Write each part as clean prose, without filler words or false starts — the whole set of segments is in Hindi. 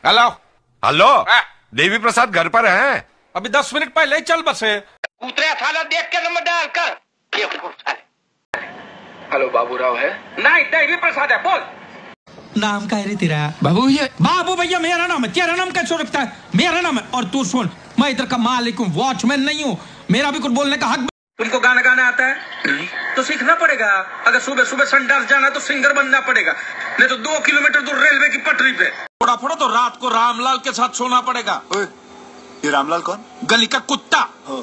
हेलो हेलो, देवी प्रसाद घर पर हैं? अभी 10 मिनट पहले ही चल बसे। उतरे थाला देख के नंबर डाल कर। हेलो बाबूराव है? नहीं, देवी प्रसाद है, बोल। नाम का है रे तेरा? बाबू ये बाबू भैया मेरा नाम है, तेरा नाम कैसे रखता है? मेरा नाम है। और तू सुन, मैं इधर का मालिक हूँ, वॉचमैन नहीं हूँ, मेरा भी कुछ बोलने का हक। तुमको गाना गाना आता है? नहीं। तो सीखना पड़ेगा। अगर सुबह सुबह संडास जाना तो सिंगर बनना पड़ेगा, नहीं तो 2 किलोमीटर दूर रेलवे की पटरी पे थोड़ा फोड़ा तो रात को रामलाल के साथ सोना पड़ेगा। ये रामलाल कौन? गली का कुत्ता।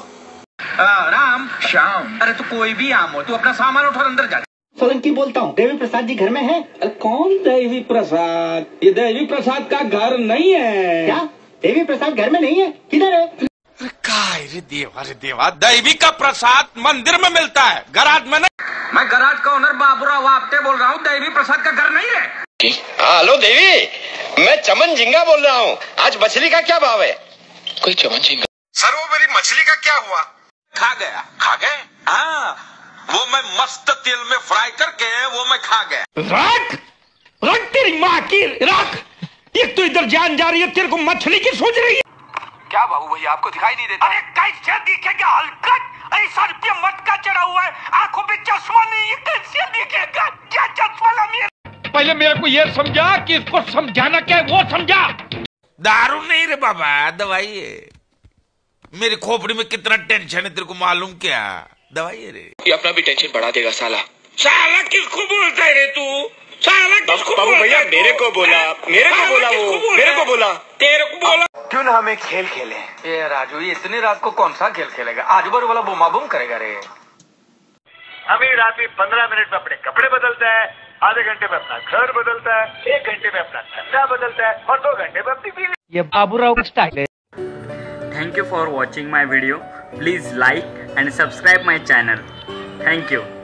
राम श्याम, अरे तू कोई भी आम हो, तू अपना सामान उठा अंदर जा। सोलंकी बोलता हूँ, देवी प्रसाद जी घर में है? कौन देवी प्रसाद? ये देवी प्रसाद का घर नहीं है। क्या देवी प्रसाद घर में नहीं है? किधर है? अरे देवा, देवी का प्रसाद मंदिर में मिलता है, गराज में नहीं। मैं गराज का ओनर बाबूराव आपटे बोल रहा हूँ, देवी प्रसाद का घर नहीं है। हेलो देवी, मैं चमन झिंगा बोल रहा हूँ। आज मछली का क्या भाव है? कोई चमन झिंगा? सर वो मेरी मछली का क्या हुआ? खा गया। खा गए? हाँ, वो मैं मस्त तेल में फ्राई करके वो मैं खा गया। रख तेरी माँ की रख। एक तो इधर जान जा रही है, तेरे को मछली की सोच रही है। क्या बाबू भैया, आपको दिखाई नहीं देता? अरे कैसे दिखेगा हलकट? ऐसा रुपया मटका चढ़ा हुआ है, आंखों पे चश्मा नहीं है, कैसे दिखेगा? क्या चश्मा लगी? पहले मेरे को ये समझा कि इसको समझाना क्या है, वो समझा। दारू नहीं रे बाबा, दवाई है। मेरी खोपड़ी में कितना टेंशन है तेरे को मालूम क्या? दवाई है रे। ये अपना भी टेंशन बढ़ा देगा साला। साला किसको बोलता है रे तू? साला किसको बाबू भैया मेरे को बोला, मेरे को बोला, वो मेरे को बोला, तेरे को बोला। क्यों ना हम एक खेल खेलें? ये राजू, ये इतनी रात को कौन सा खेल खेलेगा? आजू बाजू वाला बुमा बुम करेगा रे। अमीर आदमी 15 मिनट में अपने कपड़े बदलता है, आधे घंटे में अपना घर बदलता है, 1 घंटे में अपना धंधा बदलता है और 2 घंटे में अपनी बीवी। ये बाबूराव का स्टाइल है। Thank you for watching my video. Please like and subscribe my channel. Thank you.